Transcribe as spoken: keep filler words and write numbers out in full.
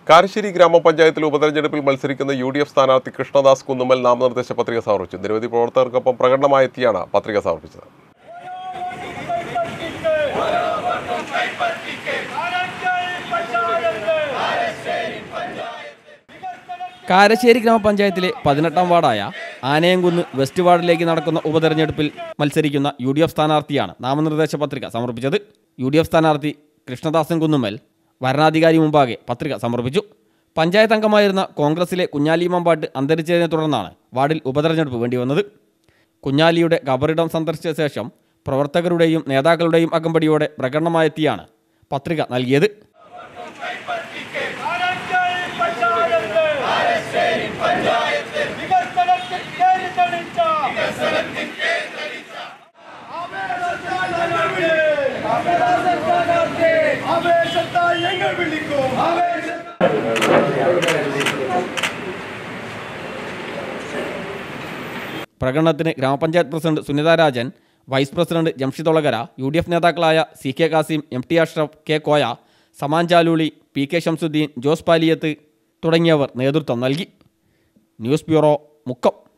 കാരശ്ശേരി ഗ്രാമപഞ്ചായത്തിൽ ഉപതെരഞ്ഞെടുപ്പിൽ മത്സരിക്കുന്ന യു ഡി എഫ് സ്ഥാനാർത്ഥി കൃഷ്ണദാസ് കുന്നുമ്മൽ നാമനിർദ്ദേശ പത്രിക സമർപ്പിച്ചു. നിരവധി പ്രവർത്തകർക്കൊപ്പം പ്രകടനമായെത്തിയാണ് പത്രിക സമർപ്പിച്ചത്. കാരശ്ശേരി ഗ്രാമപഞ്ചായത്തിലെ പതിനെട്ടാം വാർഡായ ആനയംകുന്ന് വെസ്റ്റ് വാർഡിലേക്ക് നടക്കുന്ന ഉപതെരഞ്ഞെടുപ്പിൽ മത്സരിക്കുന്ന യു ഡി എഫ് സ്ഥാനാർത്ഥിയാണ് നാമനിർദ്ദേശ പത്രിക സമർപ്പിച്ചത്. യു ഡി എഫ് സ്ഥാനാർത്ഥി കൃഷ്ണദാസൻ കുന്നുമ്മൽ വരണാധികാരി മുമ്പാകെ പത്രിക സമർപ്പിച്ചു. പഞ്ചായത്ത് അംഗമായിരുന്ന കോൺഗ്രസിലെ കുഞ്ഞാലി മമ്പാട്ട് അന്തരിച്ചതിനെ തുടർന്നാണ് വാർഡിൽ ഉപതെരഞ്ഞെടുപ്പ് വേണ്ടിവന്നത്. കുഞ്ഞാലിയുടെ ഖബറിടം സന്ദർശിച്ച ശേഷം പ്രവർത്തകരുടെയും നേതാക്കളുടെയും അകമ്പടിയോടെ പ്രകടനമായെത്തിയാണ് പത്രിക നൽകിയത്. പ്രകടനത്തിന് ഗ്രാമപഞ്ചായത്ത് president Sunitha Rajan, vice president Jamshid Olakara, U D F നേതാക്കളായ C K Kasim, M T Ashraf, K Koya, Saman Chaluli, P K Shamsuddin, Jose Paliyath തുടങ്ങിയവർ നേതൃത്വം നൽകി. News bureau, Mukkam.